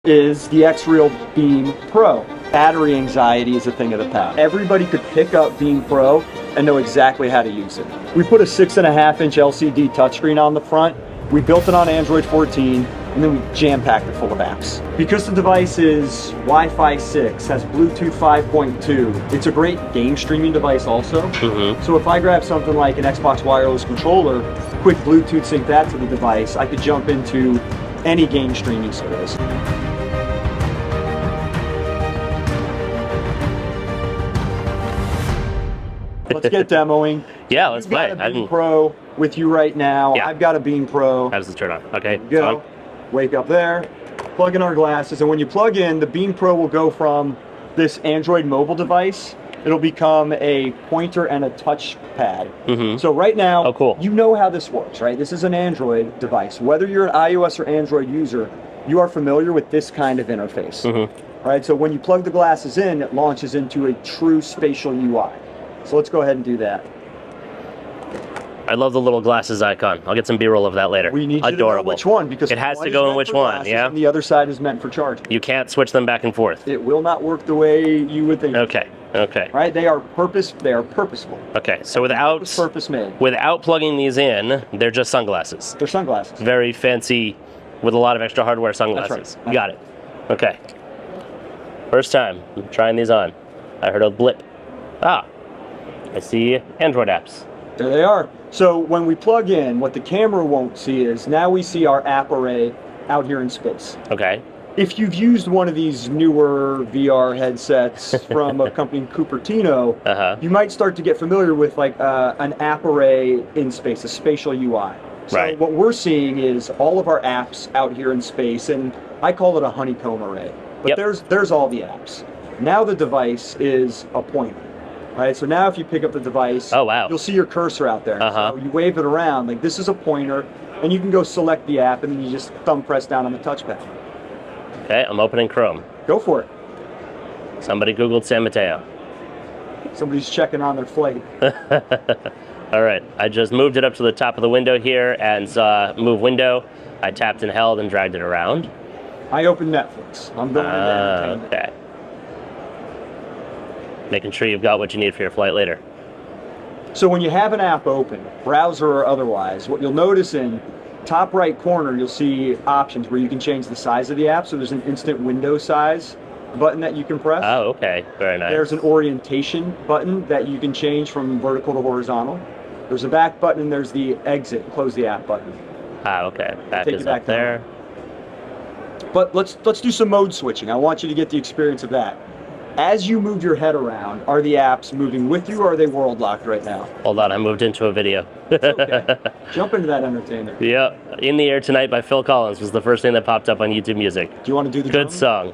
Is the XREAL Beam Pro. Battery anxiety is a thing of the past. Everybody could pick up Beam Pro and know exactly how to use it. We put a 6.5-inch LCD touchscreen on the front. We built it on Android 14, and then we jam-packed it full of apps. Because the device is Wi-Fi 6, has Bluetooth 5.2, it's a great game streaming device also. So if I grab something like an Xbox wireless controller, quick Bluetooth sync that to the device, I could jump into any game streaming service. Let's get demoing. Yeah, let's play. I've got a Beam Pro with you right now. Yeah. I've got a Beam Pro. How does this turn on? Okay. Go. Wake up there. Plug in our glasses, and when you plug in, the Beam Pro will go from this Android mobile device. It'll become a pointer and a touch pad. So right now, you know how this works, right? This is an Android device. Whether you're an iOS or Android user, you are familiar with this kind of interface. Right? So when you plug the glasses in, it launches into a true spatial UI. So let's go ahead and do that. I love the little glasses icon. I'll get some B-roll of that later. We need you to know which one, because it has to go in which one, yeah? And the other side is meant for charging. You can't switch them back and forth. It will not work the way you would think. Okay. Right? They are purposeful. Okay, so without plugging these in, they're just sunglasses. They're sunglasses. Very fancy, with a lot of extra hardware sunglasses. That's right. Got it. Okay. First time I'm trying these on. I heard a blip. Ah, I see Android apps. There they are. So when we plug in, what the camera won't see is now we see our app array out here in space. Okay. If you've used one of these newer VR headsets from a company Cupertino, you might start to get familiar with like an app array in space, a spatial UI. So what we're seeing is all of our apps out here in space, and I call it a honeycomb array. But there's all the apps. Now the device is a pointer. Right, so now if you pick up the device, you'll see your cursor out there. So you wave it around, like this is a pointer, and you can go select the app, and then you just thumb press down on the touchpad. Okay, I'm opening Chrome. Go for it. Somebody Googled San Mateo. Somebody's checking on their flight. All right, I just moved it up to the top of the window here and saw move window. I tapped and held and dragged it around. I opened Netflix. I'm going into entertainment. Okay. Making sure you've got what you need for your flight later. So when you have an app open, browser or otherwise, what you'll notice in top right corner, you'll see options where you can change the size of the app. So there's an instant window size button that you can press. Oh, okay. Very nice. There's an orientation button that you can change from vertical to horizontal. There's a back button, and there's the exit, close the app button. Ah, okay. Back is up there. But let's do some mode switching. I want you to get the experience of that. As you move your head around, are the apps moving with you, or are they world locked right now? Hold on, I moved into a video. Okay. Jump into that entertainment. Yeah, In the Air Tonight by Phil Collins was the first thing that popped up on YouTube Music. Do you want to do the Good drum? song.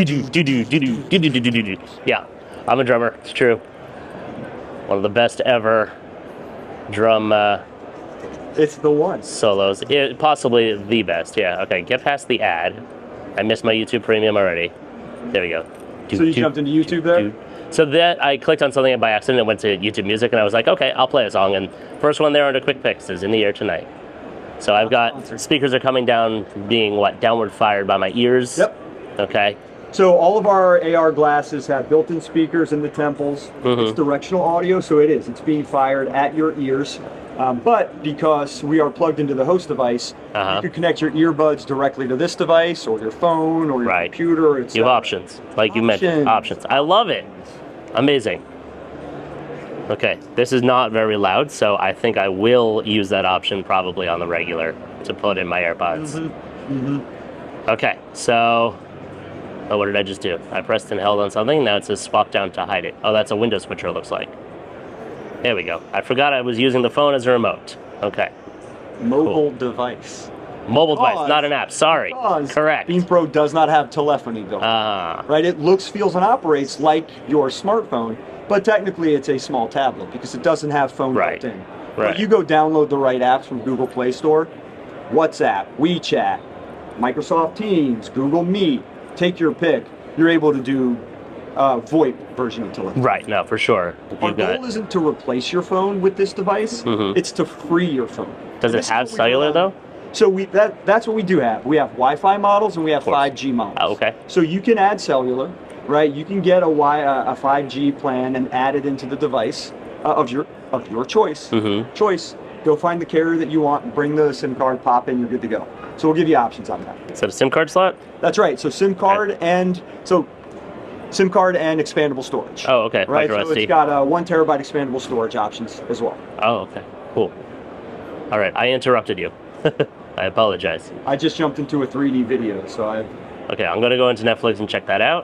Yeah, I'm a drummer, it's true. One of the best ever drum it's the one. Solos. Possibly the best, yeah. Okay, get past the ad. I missed my YouTube Premium already. There we go. So you jumped into YouTube there? So that I clicked on something by accident and went to YouTube Music, and I was like, okay, I'll play a song. And first one there under Quick Picks is In the Air Tonight. So I've got speakers are coming down, being what, downward fired by my ears? Yep. Okay. So all of our AR glasses have built-in speakers in the temples. It's directional audio, so it's being fired at your ears. But because we are plugged into the host device, you can connect your earbuds directly to this device, or your phone, or your computer. You have options, like you mentioned. Options. I love it. Amazing. Okay, this is not very loud, so I think I will use that option probably on the regular to put in my AirPods. Okay, so what did I just do? I pressed and held on something. Now it says swap down to hide it. Oh, that's a window switcher, it looks like. There we go. I forgot I was using the phone as a remote. Okay. Mobile device. Mobile device, not an app. Sorry. Correct. Beam Pro does not have telephony built. Right? It looks, feels, and operates like your smartphone, but technically it's a small tablet because it doesn't have phone built in. But you go download the right apps from Google Play Store, WhatsApp, WeChat, Microsoft Teams, Google Meet, take your pick. You're able to do VoIP version of telephony. Right, no, for sure. Our goal isn't to replace your phone with this device, it's to free your phone. Does it have cellular though? So that's what we do have. We have Wi-Fi models and we have 5G models. Oh, okay. So you can add cellular, right? You can get a 5G plan and add it into the device of your choice. Choice. Go find the carrier that you want, bring the SIM card, pop in, you're good to go. So we'll give you options on that. Is that a SIM card slot? That's right. So SIM card and expandable storage. Oh, okay. Right. So it's got 1 terabyte expandable storage options as well. Oh, okay. Cool. All right. I interrupted you. I apologize. I just jumped into a 3D video, so I. Okay, I'm gonna go into Netflix and check that out.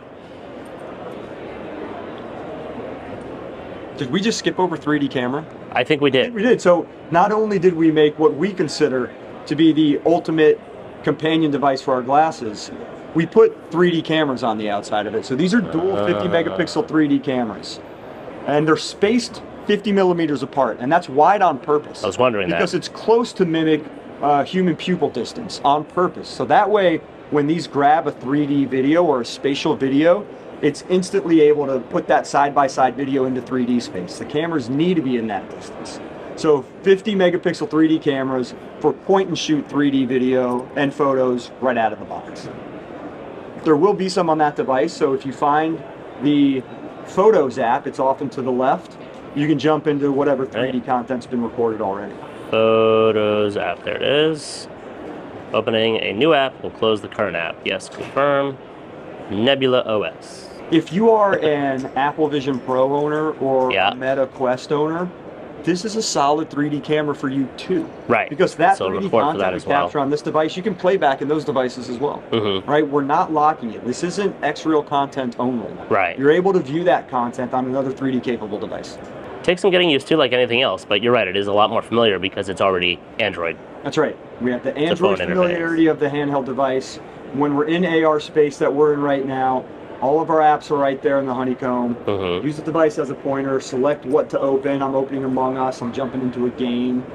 Did we just skip over 3D camera? I think we did. I think we did. So not only did we make what we consider to be the ultimate companion device for our glasses, we put 3D cameras on the outside of it. So these are dual 50 megapixel 3D cameras. And they're spaced 50 millimeters apart, and that's wide on purpose. I was wondering because it's close to mimic human pupil distance on purpose. So that way, when these grab a 3D video or a spatial video, it's instantly able to put that side-by-side video into 3D space. The cameras need to be in that distance. So 50 megapixel 3D cameras for point-and-shoot 3D video and photos right out of the box. There will be some on that device, so if you find the Photos app, it's often to the left, you can jump into whatever 3D content's been recorded already. Photos app, there it is. Opening a new app, we'll close the current app. Yes, confirm. Nebula OS. If you are an Apple Vision Pro owner or a Meta Quest owner, this is a solid 3D camera for you too. Right. Because that 3D content we capture on this device, you can play back in those devices as well. Right? We're not locking it. This isn't XREAL content only. Right. You're able to view that content on another 3D capable device. Takes some getting used to like anything else, but you're right, it is a lot more familiar because it's already Android. That's right. We have the Android familiarity of the handheld device. When we're in AR space that we're in right now, all of our apps are right there in the honeycomb. Use the device as a pointer, select what to open. I'm opening Among Us, I'm jumping into a game.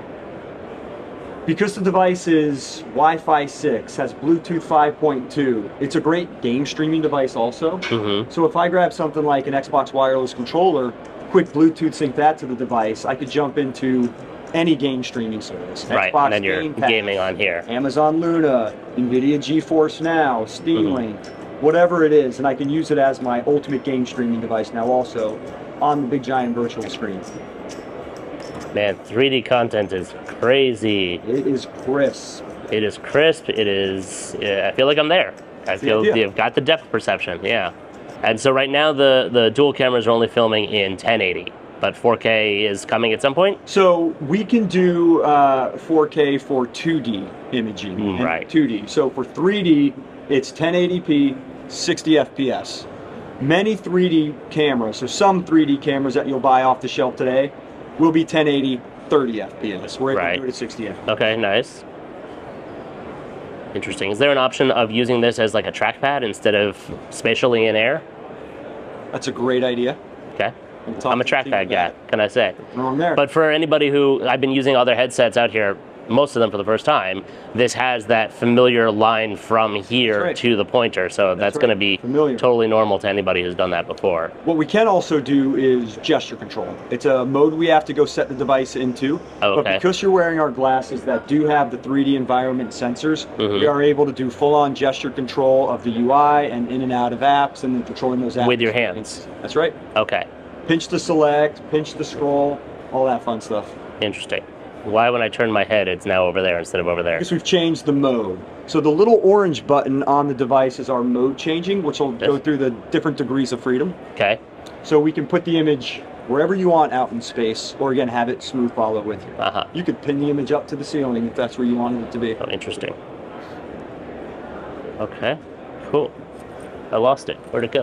Because the device is Wi-Fi 6, has Bluetooth 5.2, it's a great game streaming device also. So if I grab something like an Xbox wireless controller, quick Bluetooth sync that to the device, I could jump into any game streaming service. Right, Xbox and then you're Game Pass, gaming on here. Amazon Luna, NVIDIA GeForce Now, Steam Link, whatever it is, and I can use it as my ultimate game streaming device now also on the big giant virtual screen. Man, 3D content is crazy. It is crisp. It is crisp, it is, I feel like I'm there. I feel you've got the depth perception, yeah. And so right now the dual cameras are only filming in 1080, but 4K is coming at some point? So we can do 4K for 2D imaging, right. 2D. So for 3D, it's 1080p, 60 FPS. Many 3D cameras, so some 3D cameras that you'll buy off the shelf today, will be 1080, 30 FPS. We're able to do it at 60 FPS. Okay, nice. Interesting. Is there an option of using this as like a trackpad instead of spatially in air? That's a great idea. Okay. I'm a trackpad guy, can I say? Wrong there. But for anybody who, I've been using other headsets out here, most of them for the first time, this has that familiar line from here to the pointer, so that's going to be totally normal to anybody who's done that before. What we can also do is gesture control. It's a mode we have to go set the device into, but because you're wearing our glasses that do have the 3D environment sensors, we are able to do full-on gesture control of the UI and in and out of apps, and then controlling those apps. With your hands? That's right. Okay. Pinch to select, pinch to scroll, all that fun stuff. Interesting. Why when I turn my head it's now over there instead of over there? Because we've changed the mode. So the little orange button on the device is our mode changing, which will go through the different degrees of freedom. Okay. So we can put the image wherever you want out in space, or again have it smooth follow with you. You could pin the image up to the ceiling if that's where you wanted it to be. Oh, interesting. Okay, cool. I lost it. Where'd it go?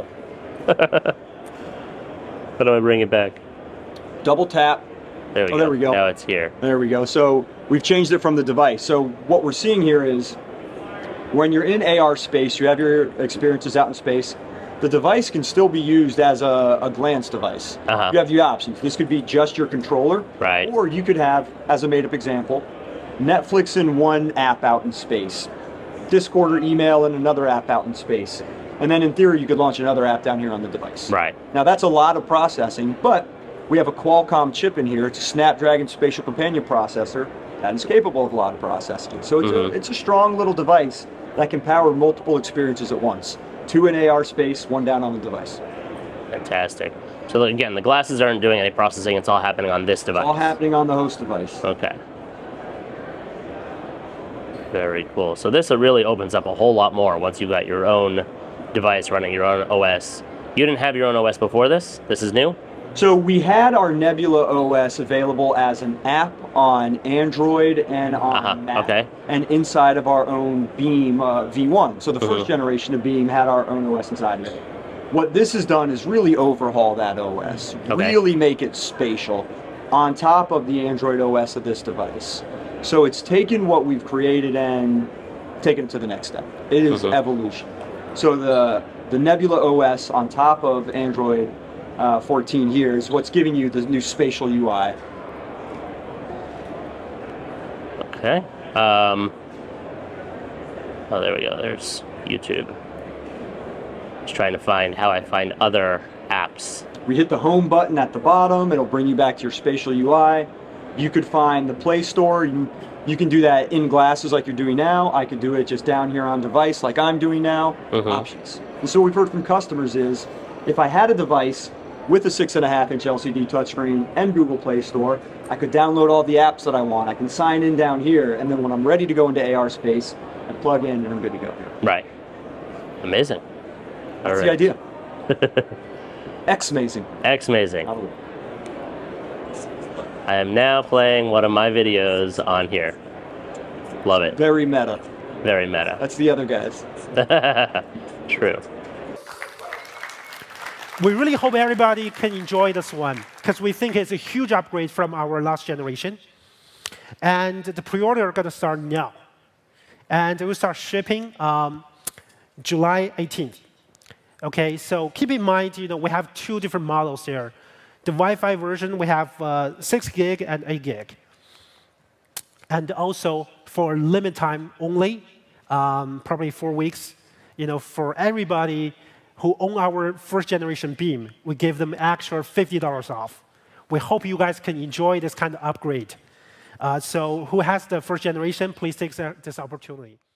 How do I bring it back? Double tap. There we go. There we go. Now it's here. There we go. So we've changed it from the device. So what we're seeing here is when you're in AR space, you have your experiences out in space, the device can still be used as a glance device. You have the options. This could be just your controller, or you could have, as a made-up example, Netflix in one app out in space, Discord or email in another app out in space. And then in theory, you could launch another app down here on the device. Now that's a lot of processing, but we have a Qualcomm chip in here. It's a Snapdragon Spatial Companion processor. that is capable of a lot of processing. So it's a strong little device that can power multiple experiences at once. 2 in AR space, 1 down on the device. Fantastic. So again, the glasses aren't doing any processing, it's all happening on this device. It's all happening on the host device. Okay. Very cool. So this really opens up a whole lot more once you've got your own device running your own OS. You didn't have your own OS before this? This is new? So we had our Nebula OS available as an app on Android and on Mac, and inside of our own Beam V1. So the first generation of Beam had our own OS inside of it. What this has done is really overhaul that OS, really make it spatial on top of the Android OS of this device. So it's taken what we've created and taken it to the next step. It is evolution. So the Nebula OS on top of Android 14 here is what's giving you the new spatial UI. Okay. Oh, there we go. There's YouTube. Just trying to find how I find other apps. We hit the home button at the bottom. It'll bring you back to your spatial UI. You could find the Play Store. You can do that in glasses like you're doing now. I could do it just down here on device like I'm doing now. Options. And so what we've heard from customers is, if I had a device with a 6.5-inch LCD touchscreen and Google Play Store, I could download all the apps that I want. I can sign in down here, and then when I'm ready to go into AR space, I plug in and I'm good to go. Right. Amazing. That's the idea. X-mazing. X-mazing. I am now playing one of my videos on here. Love it. Very meta. Very meta. That's the other guys. True. We really hope everybody can enjoy this one, because we think it's a huge upgrade from our last generation. And the pre-order is going to start now. And it will start shipping July 18th. Okay, so keep in mind, we have 2 different models here. The Wi-Fi version, we have 6 gig and 8 gig. And also, for limited time only, probably 4 weeks, for everybody who own our first generation Beam, we give them extra $50 off. We hope you guys can enjoy this kind of upgrade. So who has the first generation, please take this opportunity.